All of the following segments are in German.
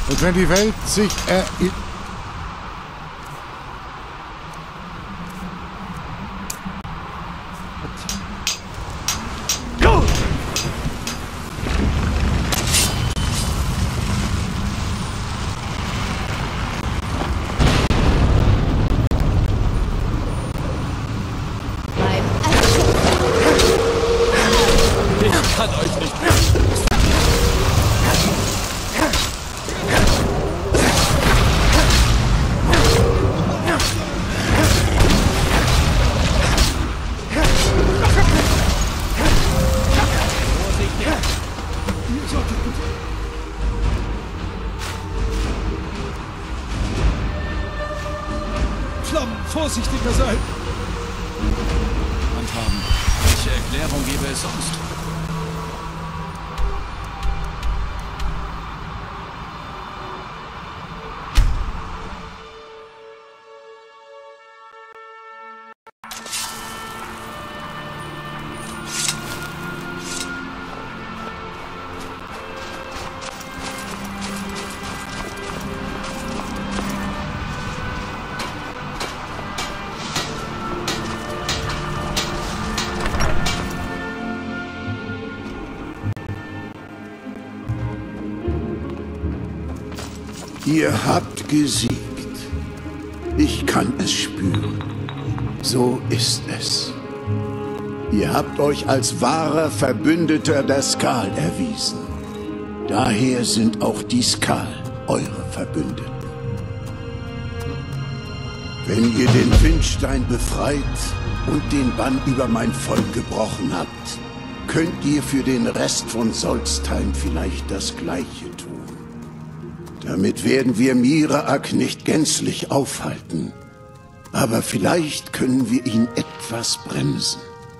Und wenn die Welt sich erinnert... Vorsichtiger sein! Handhaben. Welche Erklärung gäbe es sonst? Ihr habt gesiegt. Ich kann es spüren. So ist es. Ihr habt euch als wahrer Verbündeter der Skal erwiesen. Daher sind auch die Skal eure Verbündeten. Wenn ihr den Windstein befreit und den Bann über mein Volk gebrochen habt, könnt ihr für den Rest von Solstheim vielleicht das Gleiche tun. Damit werden wir Miraak nicht gänzlich aufhalten. Aber vielleicht können wir ihn etwas bremsen.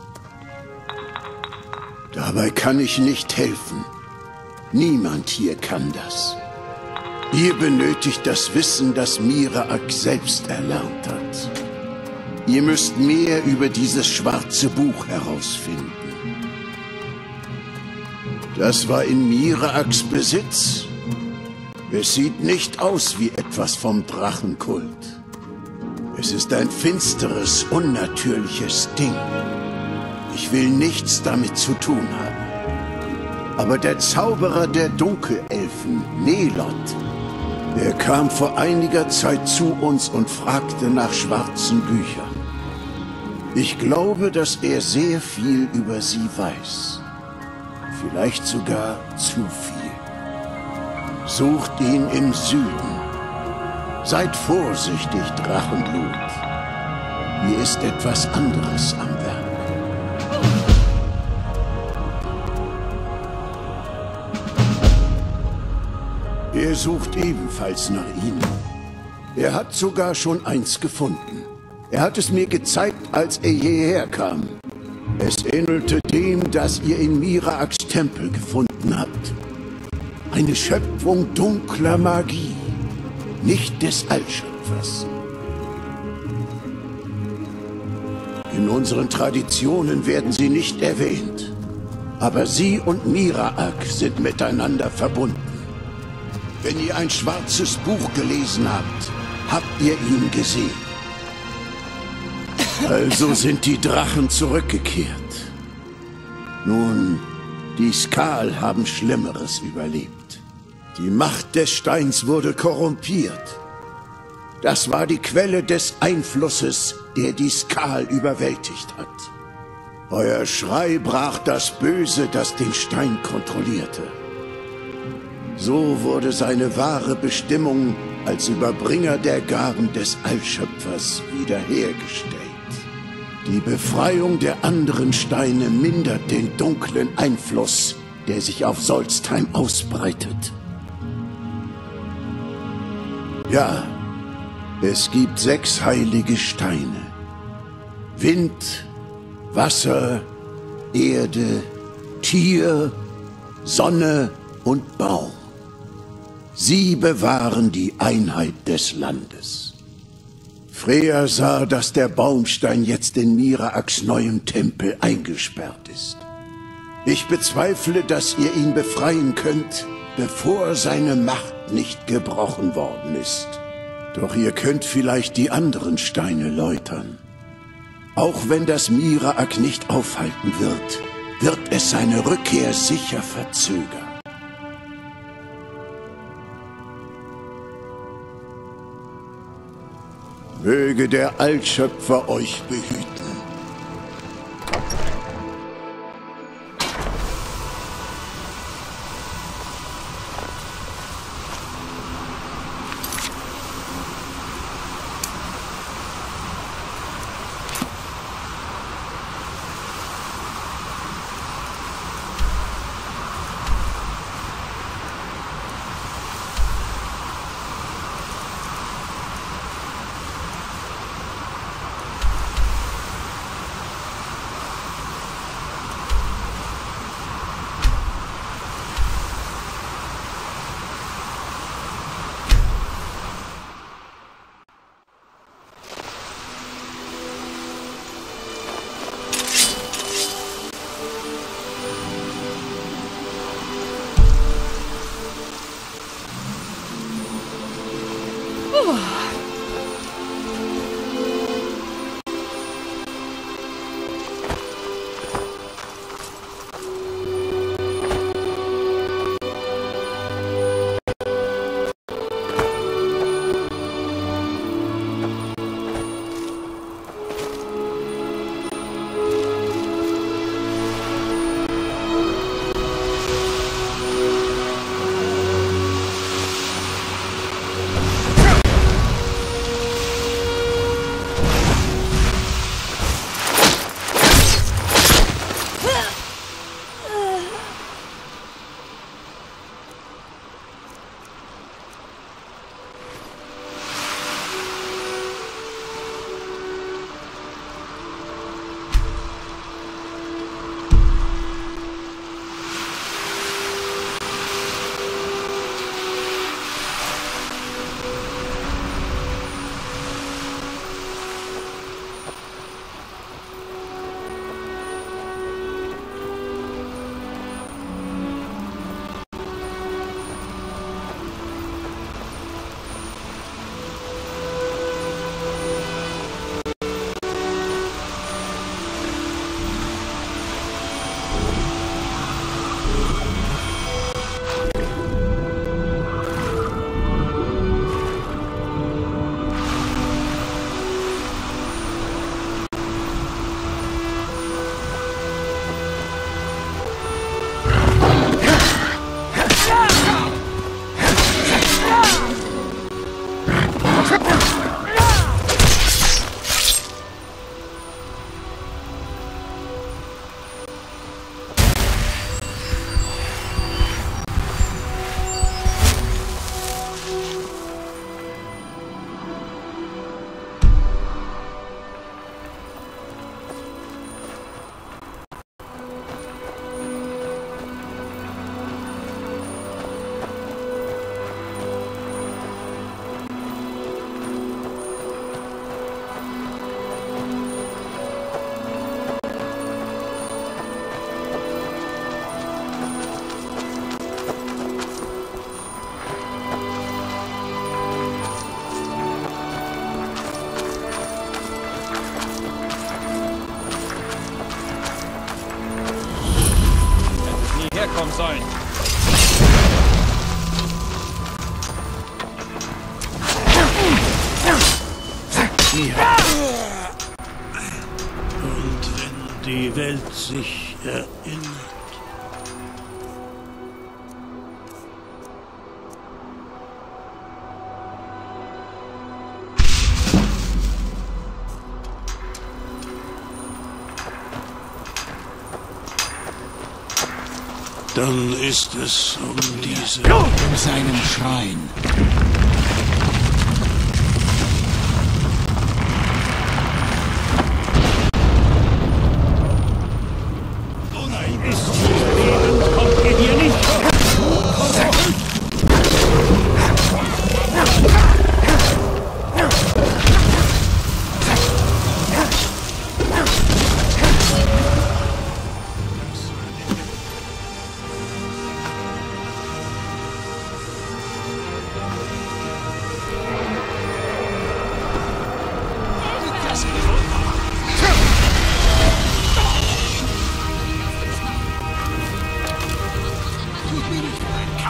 Dabei kann ich nicht helfen. Niemand hier kann das. Ihr benötigt das Wissen, das Miraak selbst erlernt hat. Ihr müsst mehr über dieses schwarze Buch herausfinden. Das war in Miraaks Besitz. Es sieht nicht aus wie etwas vom Drachenkult. Es ist ein finsteres, unnatürliches Ding. Ich will nichts damit zu tun haben. Aber der Zauberer der Dunkelelfen, Nelot, er kam vor einiger Zeit zu uns und fragte nach schwarzen Büchern. Ich glaube, dass er sehr viel über sie weiß. Vielleicht sogar zu viel. Sucht ihn im Süden. Seid vorsichtig, Drachenblut. Hier ist etwas anderes am Werk. Er sucht ebenfalls nach ihnen. Er hat sogar schon eins gefunden. Er hat es mir gezeigt, als er hierher kam. Es ähnelte dem, das ihr in Miraaks Tempel gefunden habt. Eine Schöpfung dunkler Magie, nicht des Allschöpfers. In unseren Traditionen werden sie nicht erwähnt, aber sie und Miraak sind miteinander verbunden. Wenn ihr ein schwarzes Buch gelesen habt, habt ihr ihn gesehen. Also sind die Drachen zurückgekehrt. Nun, die Skal haben Schlimmeres überlebt. Die Macht des Steins wurde korrumpiert. Das war die Quelle des Einflusses, der die Skal überwältigt hat. Euer Schrei brach das Böse, das den Stein kontrollierte. So wurde seine wahre Bestimmung als Überbringer der Gaben des Allschöpfers wiederhergestellt. Die Befreiung der anderen Steine mindert den dunklen Einfluss, der sich auf Solstheim ausbreitet. Ja, es gibt 6 heilige Steine. Wind, Wasser, Erde, Tier, Sonne und Baum. Sie bewahren die Einheit des Landes. Freya sah, dass der Baumstein jetzt in Miraaks neuem Tempel eingesperrt ist. Ich bezweifle, dass ihr ihn befreien könnt, bevor seine Macht nicht gebrochen worden ist. Doch ihr könnt vielleicht die anderen Steine läutern. Auch wenn das Miraak nicht aufhalten wird, wird es seine Rückkehr sicher verzögern. Möge der Allschöpfer euch behüten. Herkommen sollen. Und wenn die Welt sich erinnert. Dann ist es um diese... In seinem Schrein. Kommt ihr dir nicht?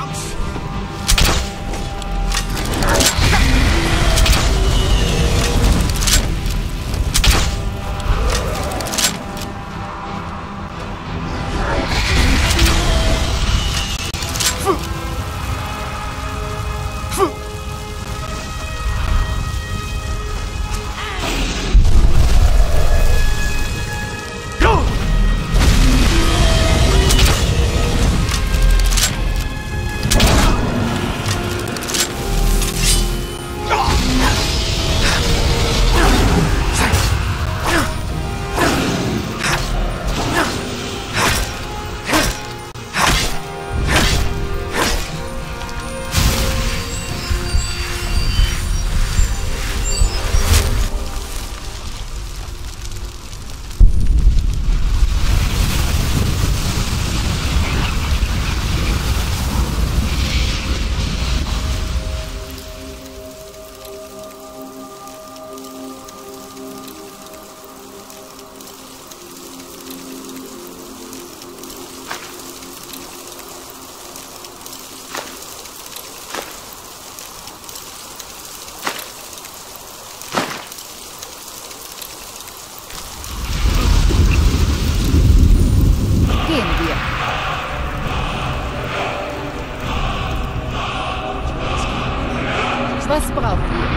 Was braucht ihr?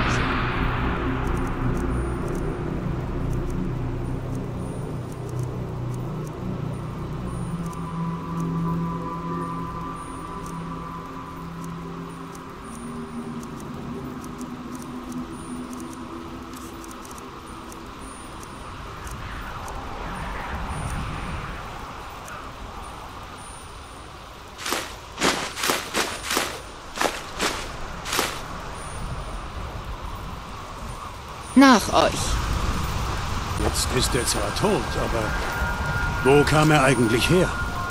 Nach euch. Jetzt ist er zwar tot, aber wo kam er eigentlich her?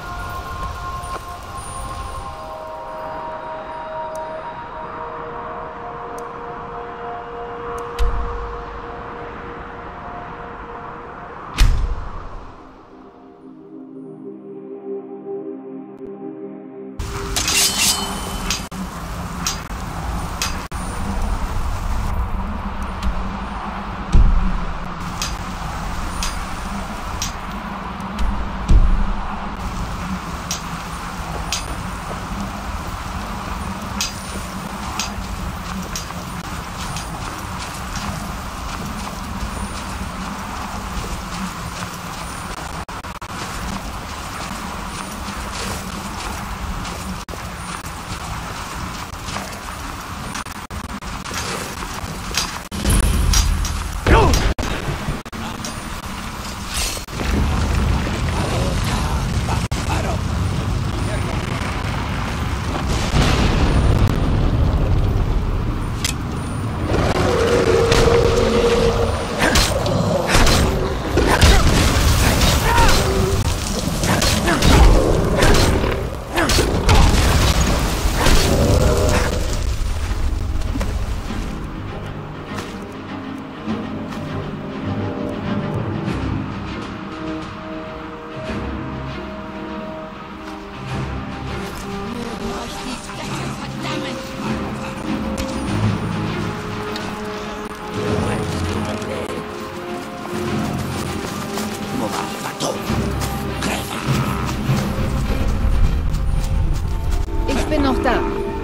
Ich bin noch da.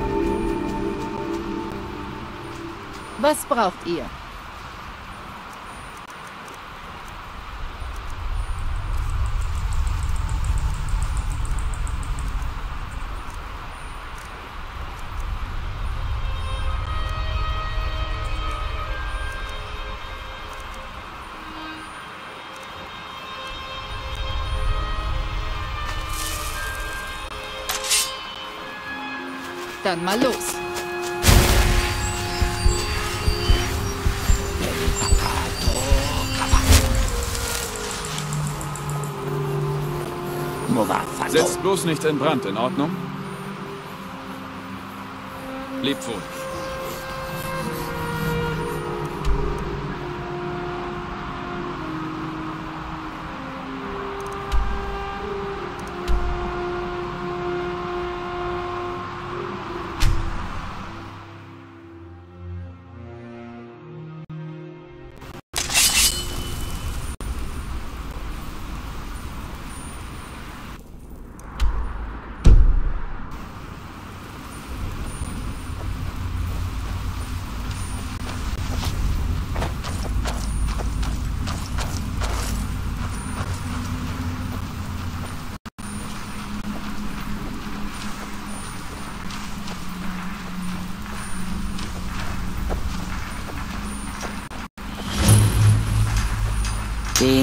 Was braucht ihr? Dann mal los. Setzt bloß nicht in Brand, in Ordnung? Lebt wohl.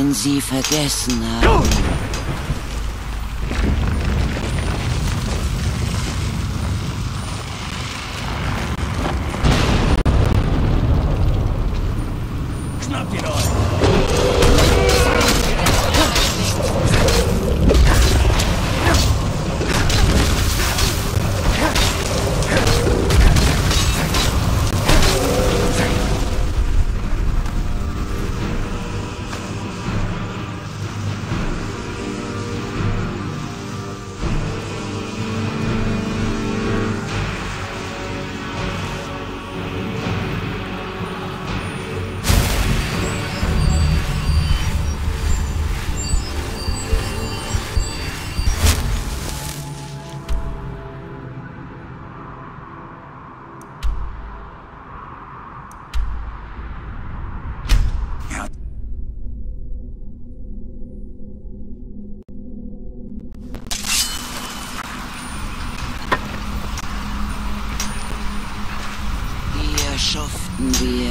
werden sie vergessen haben. Schnappt ihn euch! Hier schuften wir.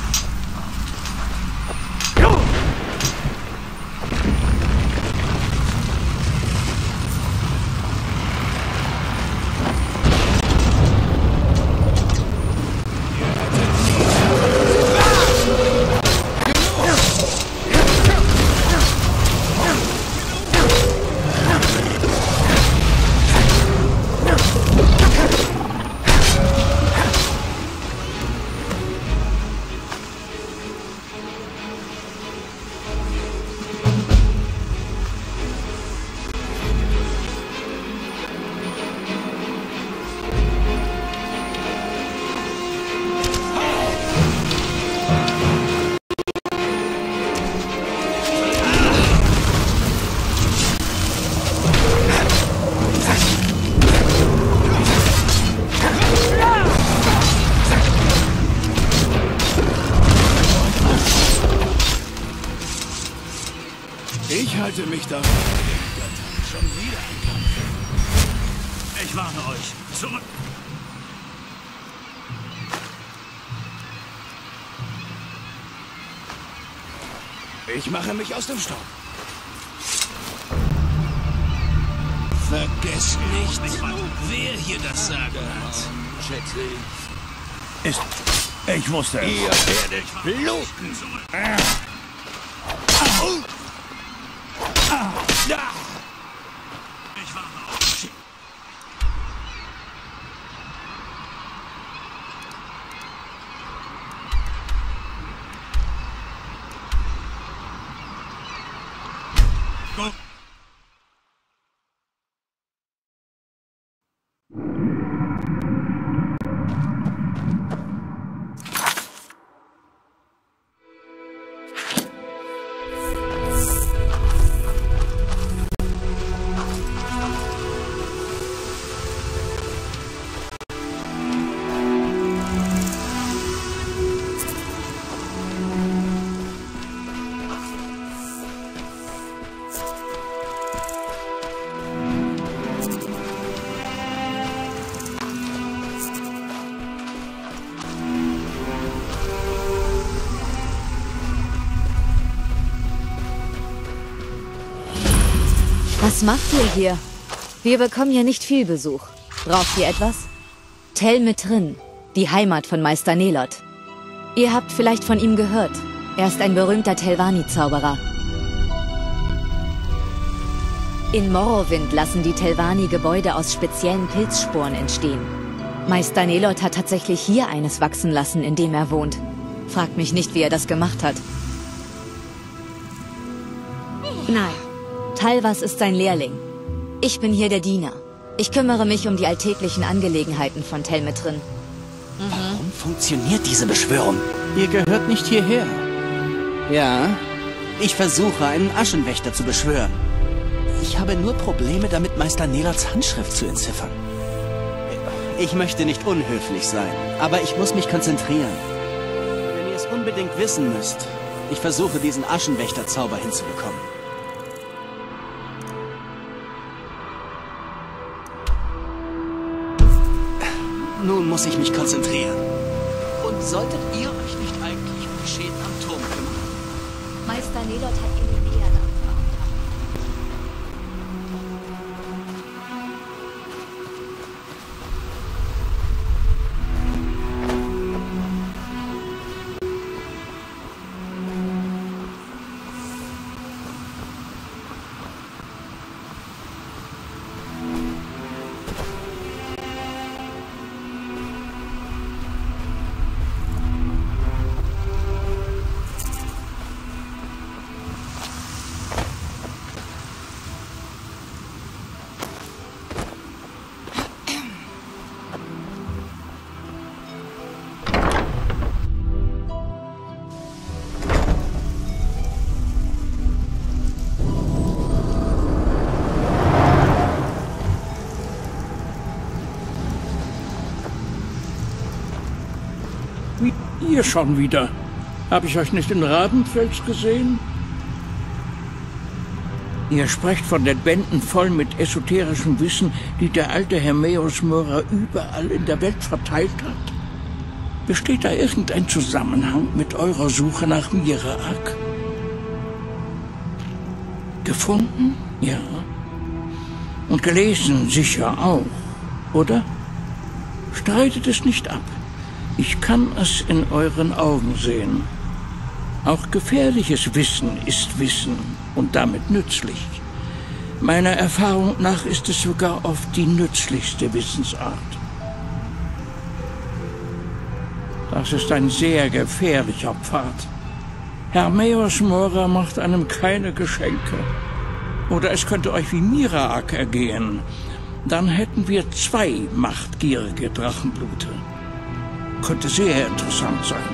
Ich halte mich da. Schon wieder ein Kampf. Ich warne euch. Zurück! Ich mache mich aus dem Staub. Vergesst nicht, wer hier das Sagen hat. Schätze ich. Ist. Ich wusste es. Ihr werdet bluten. Ich warne euch. Go. Was macht ihr hier? Wir bekommen ja nicht viel Besuch. Braucht ihr etwas? Tel Mitrin, die Heimat von Meister Nelot. Ihr habt vielleicht von ihm gehört. Er ist ein berühmter Telvanni-Zauberer. In Morrowind lassen die Telvanni Gebäude aus speziellen Pilzsporen entstehen. Meister Nelot hat tatsächlich hier eines wachsen lassen, in dem er wohnt. Fragt mich nicht, wie er das gemacht hat. Nein. Talwas ist sein Lehrling. Ich bin hier der Diener. Ich kümmere mich um die alltäglichen Angelegenheiten von Tel Mitrin. Warum funktioniert diese Beschwörung? Ihr gehört nicht hierher. Ja, ich versuche, einen Aschenwächter zu beschwören. Ich habe nur Probleme damit, Meister Nelots Handschrift zu entziffern. Ich möchte nicht unhöflich sein, aber ich muss mich konzentrieren. Wenn ihr es unbedingt wissen müsst, ich versuche, diesen Aschenwächter-Zauber hinzubekommen. Nun muss ich mich konzentrieren. Und solltet ihr euch nicht eigentlich um die Schäden am Turm kümmern? Meister Nelot hat ihn Ihr schon wieder. Habe ich euch nicht in Rabenfels gesehen? Ihr sprecht von den Bänden voll mit esoterischem Wissen, die der alte Hermaeus Mora überall in der Welt verteilt hat. Besteht da irgendein Zusammenhang mit eurer Suche nach Miraak? Gefunden? Ja. Und gelesen sicher auch, oder? Streitet es nicht ab. Ich kann es in euren Augen sehen. Auch gefährliches Wissen ist Wissen und damit nützlich. Meiner Erfahrung nach ist es sogar oft die nützlichste Wissensart. Das ist ein sehr gefährlicher Pfad. Hermaeus Mora macht einem keine Geschenke. Oder es könnte euch wie Miraak ergehen. Dann hätten wir 2 machtgierige Drachenblute. Könnte sehr interessant sein.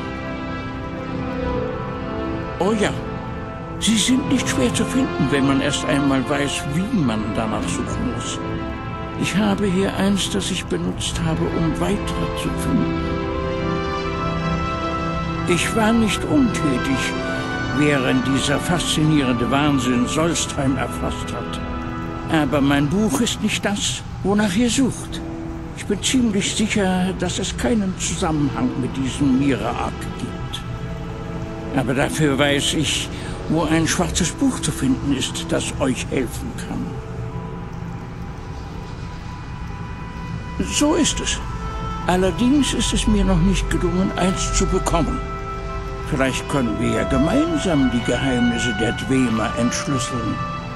Oh ja, sie sind nicht schwer zu finden, wenn man erst einmal weiß, wie man danach suchen muss. Ich habe hier eins, das ich benutzt habe, um weitere zu finden. Ich war nicht untätig, während dieser faszinierende Wahnsinn Solstheim erfasst hat. Aber mein Buch ist nicht das, wonach ihr sucht. Ich bin ziemlich sicher, dass es keinen Zusammenhang mit diesem Miraak gibt. Aber dafür weiß ich, wo ein schwarzes Buch zu finden ist, das euch helfen kann. So ist es. Allerdings ist es mir noch nicht gelungen, eins zu bekommen. Vielleicht können wir ja gemeinsam die Geheimnisse der Dwemer entschlüsseln.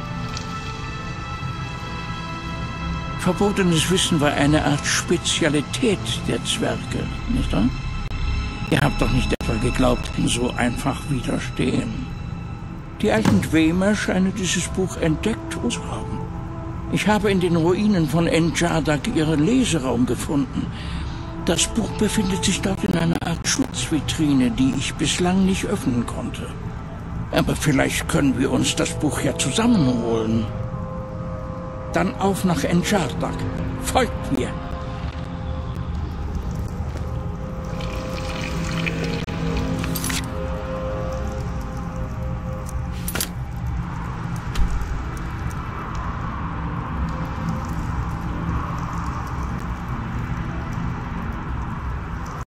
Verbotenes Wissen war eine Art Spezialität der Zwerge, nicht wahr? Ihr habt doch nicht etwa geglaubt, so einfach widerstehen. Die alten Dwemer scheinen dieses Buch entdeckt zu haben. Ich habe in den Ruinen von En-Jardak ihren Leseraum gefunden. Das Buch befindet sich dort in einer Art Schutzvitrine, die ich bislang nicht öffnen konnte. Aber vielleicht können wir uns das Buch ja zusammenholen. Dann auf nach En-Jardak. Folgt mir!